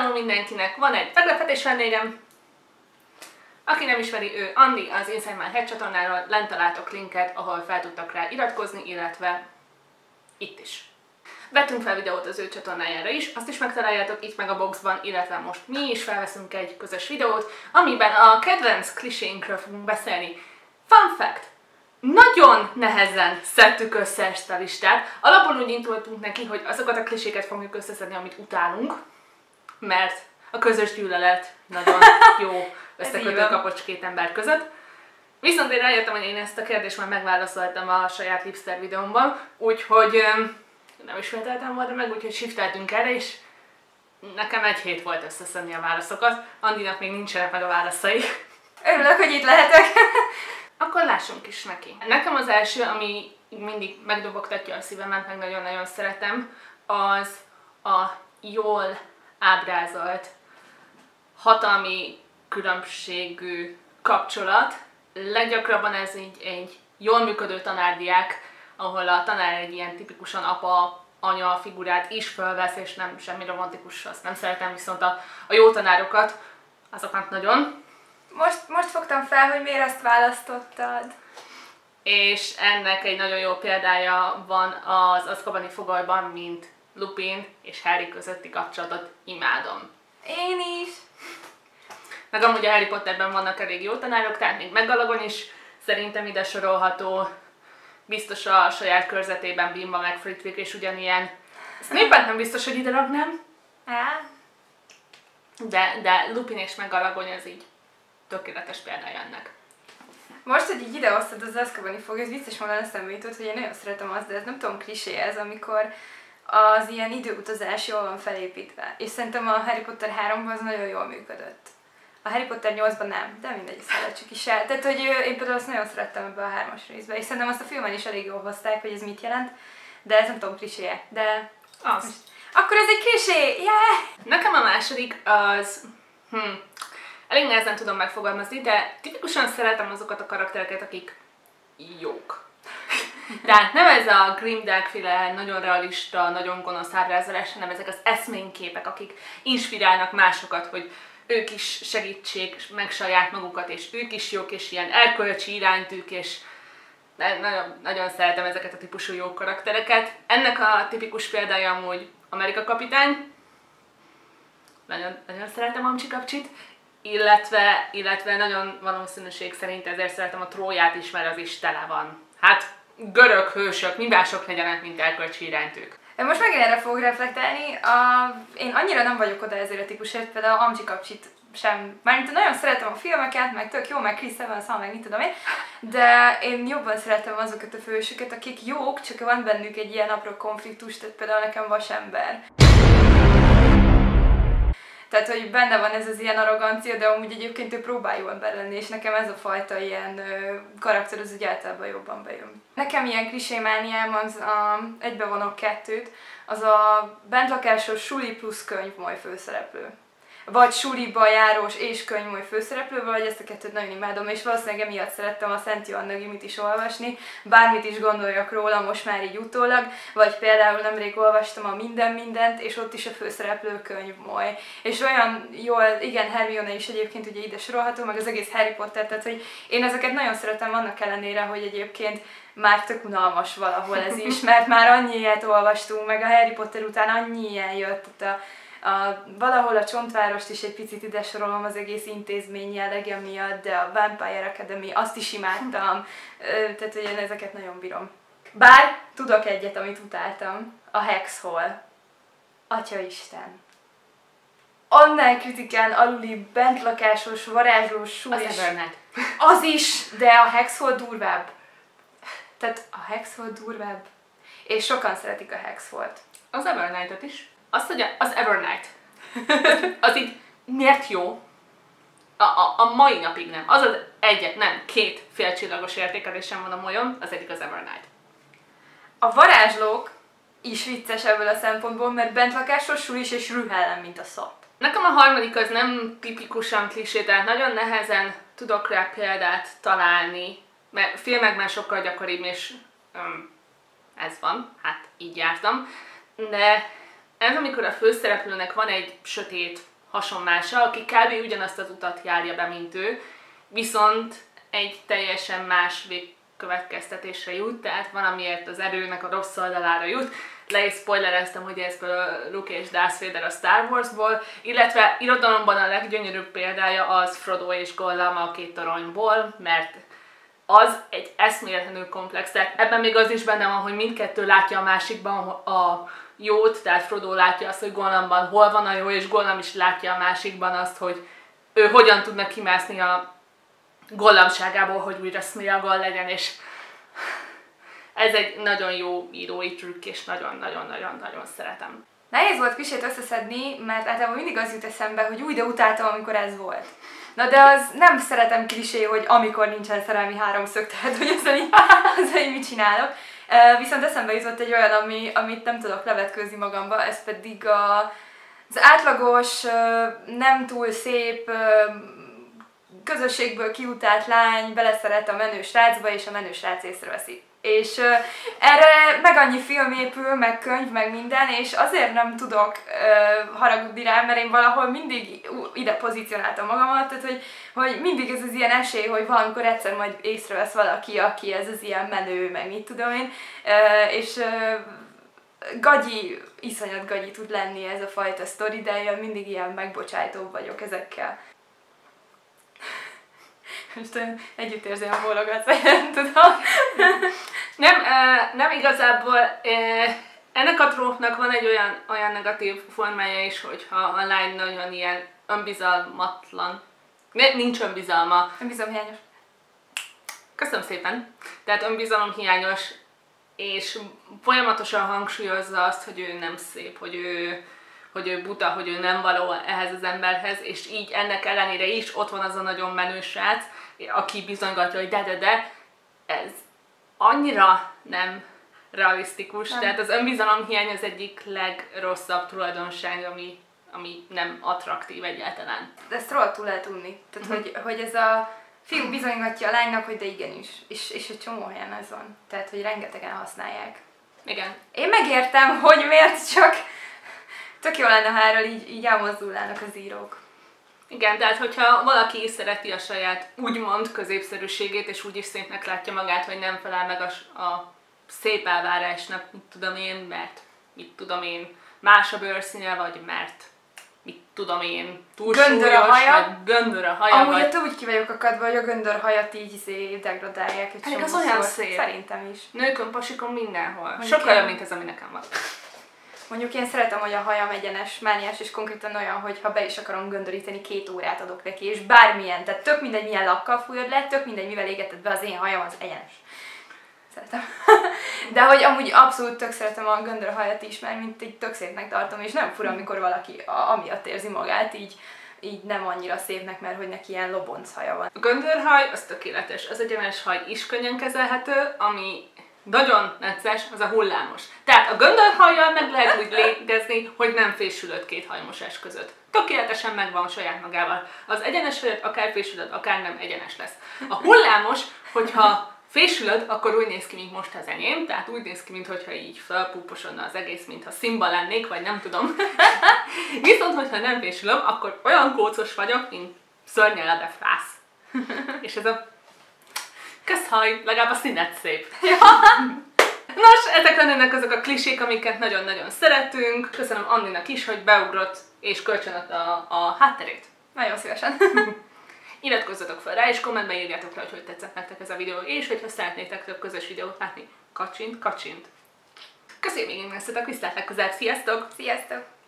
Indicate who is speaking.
Speaker 1: Hello mindenkinek! Van egy meglepetés vendégem. Aki nem ismeri, ő Andi, az Inside My Head csatornáról. Lent találtok linket, ahol fel tudtak rá iratkozni, illetve itt is. Vettünk fel videót az ő csatornájára is, azt is megtaláljátok itt meg a boxban, illetve most mi is felveszünk egy közös videót, amiben a kedvenc kliséinkről fogunk beszélni. Fun fact! Nagyon nehezen szedtük össze ezt a listát. Alapból úgy indultunk neki, hogy azokat a kliséket fogjuk összeszedni, amit utálunk, mert a közös gyűlölet nagyon jó összekötő kapocs két ember között. Viszont én rájöttem, hogy én ezt a kérdést már megválaszoltam a saját Lipster videómban, úgyhogy nem ismételtem volna meg, úgyhogy shifteltünk erre, és nekem egy hét volt összeszedni a válaszokat. Andinak még nincsenek meg a válaszai.
Speaker 2: Örülök, hogy itt lehetek.
Speaker 1: Akkor lássunk is neki. Nekem az első, ami mindig megdobogtatja a szívemet, meg nagyon-nagyon szeretem, az a jól ábrázolt, hatalmi különbségű kapcsolat. Leggyakrabban ez így egy jól működő tanárdiák, ahol a tanár egy ilyen tipikusan apa-anya figurát is fölvesz, és nem semmi romantikus, azt nem szeretem, viszont a jó tanárokat, azoknak nagyon.
Speaker 2: Most fogtam fel, hogy miért ezt választottad.
Speaker 1: És ennek egy nagyon jó példája van az Azkabani fogolyban, mint Lupin és Harry közötti kapcsolatot imádom.
Speaker 2: Én is.
Speaker 1: Meg amúgy a Harry Potterben vannak elég jó tanárok, tehát még McGonagall is szerintem ide sorolható. Biztos a saját körzetében Bimba meg Flitwick és ugyanilyen. Snape-et nem biztos, hogy ide ragnám. De Lupin és McGonagall az így tökéletes példája ennek.
Speaker 2: Most, hogy így idehoztad az Azkabani fogolyt, ez vicces mondan eszembe jutott, hogy én nagyon szeretem azt, de ez nem tudom, klisé ez, amikor az ilyen időutazás jól van felépítve. És szerintem a Harry Potter 3-ban az nagyon jól működött. A Harry Potter 8-ban nem, de mindegy, szeretjük is el. Tehát, hogy én például azt nagyon szerettem ebbe a 3-as részbe, és szerintem azt a filmen is elég jól hozták, hogy ez mit jelent, de ez nem tudom, klisé, de...
Speaker 1: Az.
Speaker 2: Akkor ez egy klisé! Yeah!
Speaker 1: Nekem a második az... elég nehezen tudom megfogalmazni, de tipikusan szeretem azokat a karaktereket, akik jók. Tehát nem ez a grimdark-féle, nagyon realista, nagyon gonosz ábrázolás, hanem ezek az eszményképek, akik inspirálnak másokat, hogy ők is segítsék meg saját magukat, és ők is jók, és ilyen erkölcsi iránytűk, és nagyon, nagyon szeretem ezeket a típusú jó karaktereket. Ennek a tipikus példája amúgy Amerika kapitány. Nagyon, nagyon szeretem Amcsi Kapcsit. Illetve nagyon valószínűség szerint ezért szeretem a Tróját is, mert az is tele van. Hát görög hősök, mi mások legyenek, mint erkölcsi iránytűk.
Speaker 2: Most megint erre fogok reflektálni. Én annyira nem vagyok oda ezért a típusért, például Amcsi Kapcsit sem. Mármint nagyon szeretem a filmeket, meg tök jó, meg Chris Evans, meg mit tudom én, de én jobban szeretem azokat a fősöket, akik jók, csak van bennük egy ilyen apró konfliktus, tehát például nekem Vasember. Tehát, hogy benne van ez az ilyen arrogancia, de amúgy egyébként ő próbál jó ember lenni, és nekem ez a fajta ilyen karakter az úgy általában jobban bejön. Nekem ilyen klisémániám az egybevonok kettőt, az a bentlakásos suli plusz könyvmoly főszereplő. Vagy suliba járós és könyvmoly főszereplővel, vagy ezt a kettőt nagyon imádom, és valószínűleg emiatt szerettem a Szent Joanna Gimit is olvasni, bármit is gondoljak róla most már így utólag, vagy például nemrég olvastam a Mindent, és ott is a főszereplő könyvmoly. És olyan jól, igen, Hermione is egyébként ugye ide sorolható, meg az egész Harry Potter, tehát hogy én ezeket nagyon szeretem annak ellenére, hogy egyébként már tök unalmas valahol ez is, mert már annyi ilyet olvastunk, meg a Harry Potter után annyi ilyen jött, tehát valahol a Csontvárost is egy picit ide sorolom az egész intézmény jellege miatt, de a Vampire Academy, azt is imádtam, tehát hogy én ezeket nagyon bírom. Bár tudok egyet, amit utáltam, a Hex Hall. Atyaisten. Annál kritikán aluli bentlakásos, varázslós, sulis.
Speaker 1: Az Evernight.
Speaker 2: Az is, de a Hex Hall durvább. Tehát a Hex Hall durvább. És sokan szeretik a Hex Hallt.
Speaker 1: Az Evernight-ot is. Azt, hogy az Evernight, az így miért jó? A mai napig nem. Az egyet, nem, 2 félcsillagos értékelésem van a molyon, az egyik az Evernight.
Speaker 2: A varázslók is vicces ebből a szempontból, mert bentlakásos, sulis és rühellem, mint a szat.
Speaker 1: Nekem a harmadik az nem tipikusan klisé, tehát nagyon nehezen tudok rá példát találni, mert filmekben sokkal gyakoribb, és ez van, hát így jártam, de ez amikor a főszereplőnek van egy sötét hasonmása, aki kb. Ugyanazt az utat járja be, mint ő, viszont egy teljesen más végkövetkeztetésre jut, tehát valamiért az erőnek a rossz oldalára jut. Le is spoilereztem, hogy ez például Luke és Darth Vader a Star Warsból, illetve irodalomban a leggyönyörűbb példája az Frodo és Gollum a Két toronyból, mert az egy eszméletlenül komplex, tehát ebben még az is benne van, hogy mindkettő látja a másikban a jót, tehát Frodo látja azt, hogy Gollumban hol van a jó, és Gollum is látja a másikban azt, hogy ő hogyan tudna kimászni a Gollumságából, hogy újra Sméagol legyen, és ez egy nagyon jó írói trükk, és nagyon-nagyon-nagyon-nagyon szeretem.
Speaker 2: Nehéz volt klisét összeszedni, mert általában mindig az jut eszembe, hogy úgy, de utáltam, amikor ez volt. Na de az nem szeretem klisé, hogy amikor nincsen szerelmi háromszög, tehát hogy azzal így mit csinálok. Viszont eszembe jutott egy olyan, amit nem tudok levetkőzni magamba, ez pedig az átlagos, nem túl szép, közösségből kiutált lány beleszeret a menő srácba, és a menő srác észreveszi. És erre meg annyi film épül, meg könyv, meg minden, és azért nem tudok haragudni rá, mert én valahol mindig ide pozícionáltam magamat, tehát hogy mindig ez az ilyen esély, hogy valamikor egyszer majd észrevesz valaki, aki ez az ilyen menő, meg mit tudom én, és iszonyat gagyi tud lenni ez a fajta sztori, de én mindig ilyen megbocsájtóbb vagyok ezekkel. Most együtt érzem a bólogat, vagy nem tudom.
Speaker 1: Nem igazából. Ennek a trófnak van egy olyan negatív formája is, hogyha a lány nagyon ilyen önbizalmatlan. Nincs önbizalma.
Speaker 2: Önbizalomhiányos.
Speaker 1: Köszönöm szépen. Tehát önbizalomhiányos, és folyamatosan hangsúlyozza azt, hogy ő nem szép, hogy ő buta, hogy ő nem való ehhez az emberhez, és így ennek ellenére is ott van az a nagyon menő srác, aki bizonygatja, hogy de, ez annyira nem realisztikus, nem. Tehát az önbizalomhiány az egyik legrosszabb tulajdonság, ami nem attraktív egyáltalán.
Speaker 2: De ezt róla túl lehet unni. Tehát, hogy ez a fiú bizonygatja a lánynak, hogy de igenis. És egy csomó helyen ez van. Tehát, hogy rengetegen használják.
Speaker 1: Igen.
Speaker 2: Én megértem, hogy miért, csak tök jó lenne, ha erről így elmozdulnának az írók.
Speaker 1: Igen, tehát hogyha valaki is szereti a saját úgymond középszerűségét, és úgy is szépnek látja magát, hogy nem felel meg a szép elvárásnak, mit tudom én, más a bőrszíne, vagy mert mit tudom én, túl
Speaker 2: göndör a haja.
Speaker 1: Vagy göndör a haja.
Speaker 2: Amúgy ott úgy ki vagyok akadva, hogy a göndör hajat így degradálják.
Speaker 1: Hát az olyan szép.
Speaker 2: Szerintem is.
Speaker 1: Nőkön, pasikon, mindenhol. Sokkal jobb, mint ez, ami nekem van.
Speaker 2: Mondjuk én szeretem, hogy a hajam egyenes, mániás, és konkrétan olyan, hogy ha be is akarom göndöríteni, 2 órát adok neki, és bármilyen, tehát tök mindegy, milyen lakkal fújod le, tök mindegy, mivel égeted be, az én hajam az egyenes. Szeretem. De hogy amúgy abszolút tök szeretem a göndörhajat is, mert mint egy tök szépnek tartom, és nem fura, amikor valaki amiatt érzi magát, így nem annyira szépnek, mert hogy neki ilyen lobonc haja van.
Speaker 1: A göndörhaj az tökéletes, az egyenes haj is könnyen kezelhető, ami nagyon necces, az a hullámos. Tehát a göndörhajjal meg lehet úgy létezni, hogy nem fésülöd 2 hajmosás között. Tökéletesen megvan saját magával. Az egyenes hajat akár fésülöd, akár nem egyenes lesz. A hullámos, hogyha fésülöd, akkor úgy néz ki, mint most az enyém, tehát úgy néz ki, mintha így felpúposodna az egész, mintha Simba lennék, vagy nem tudom. Viszont, hogyha nem fésülöm, akkor olyan kócos vagyok, mint szörnyel a befrász. És ez a közhaj, legalább a színet szép. Ja. Nos, ezek lennének azok a klisék, amiket nagyon-nagyon szeretünk. Köszönöm Anninak is, hogy beugrott és kölcsönött a hátterét.
Speaker 2: Nagyon szívesen.
Speaker 1: Iratkozzatok fel rá, és kommentben írjátok le, hogy tetszett nektek ez a videó, és hogyha szeretnétek több közös videót látni, kacsint. Köszönjük még, hogy viszlát legközelebb. Sziasztok!
Speaker 2: Sziasztok!